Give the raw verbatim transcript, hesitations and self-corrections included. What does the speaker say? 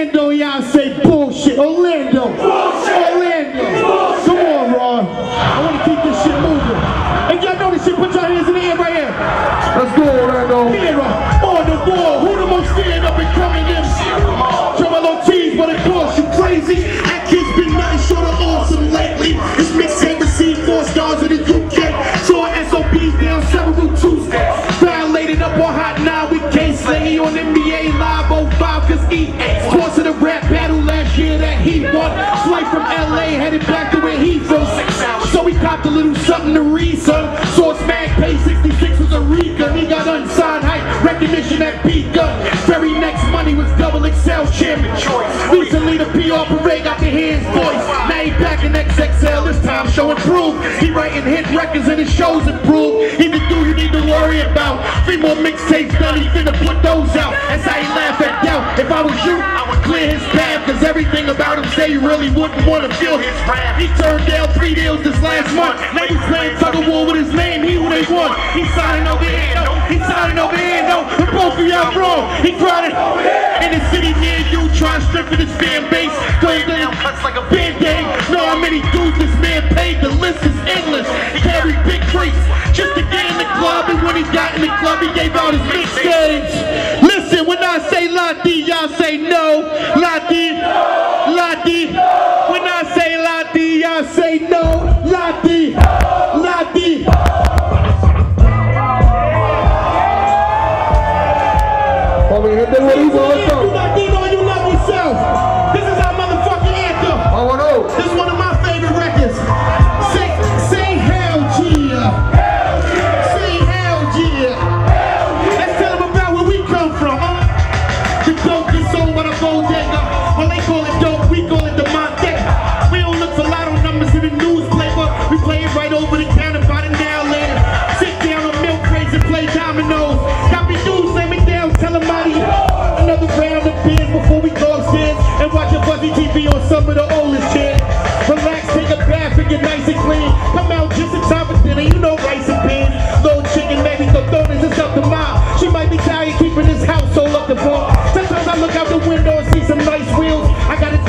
Orlando, y'all say bullshit. Orlando. Bullshit. Orlando. Bullshit. Come on, Ron. I want to keep this shit moving. If y'all know this shit, put your hands in the air right here. Let's go, Orlando. Mirror on the wall. Who the most stand up and coming in? Trouble on cheese, but of course you crazy. That kid's been nothing short of awesome lately. This mixtape received four stars in the U K. Saw S O Bs down several Tuesdays. Violated up on Hot nine with K-Slay on N B A Live oh five cause E A. Course of the rap battle last year that he won. Flight from L A headed back to where he from. So we copped a little something to read, son. Source Mag Pay sixty-six was a Rica. He got unsigned hype recognition at B-Gun. Very next money was Double X L chairman. Recently the P R parade got the hands voice. Now he back in X X L, this time showing proof. He writing hit records and his shows improve. He the dude you need to worry about. Three more mixtapes done, he finna put those out. That's how he laugh at doubt. If I was you, I would clear his path. Cause everything about him say you really wouldn't want to feel his wrath. He turned down three deals this last month. Now he's playing tug of war with his name, he who they want. He's signing over here, no. He's signing over here, no. But both of y'all wrong. He grinding in the city near you, trying to strengthen his fan base. Going down cuts like a band-aid. Know how many dudes this man paid, the list is endless. He carried big crates just to get in the club, and when he got in the club, he gave out his mixtapes. Listen, when I say Lati, y'all say no. Lati, Lati. When I say Lati, y'all say no. Lati, Lati. Homie, hit them with these on the You Latino and you love yourself. This is our motherfucking anthem. I want to know. This is one of my favorite records. Say, say hell yeah. Say hell yeah. Let's tell them about where we come from, huh? The dope gets sold by the bodega. Well, they call it dope, we call it the Montega. We don't look for lotto numbers in the newspaper. We play it right over the counter by the now later. Sit down on milk crates and play dominoes. Got me dudes, lay me down, tell them mighty. Another round of beers before we go upstairs and watch a Fuzzy T V on some of the oldest shit. Relax, take a bath and get nice and clean. Come out just in time for dinner, you know rice and beans. Little chicken, maybe totones, it's up to mom. She might be tired keeping this household up to bone. Sometimes I look out the window and see some nice wheels. I gotta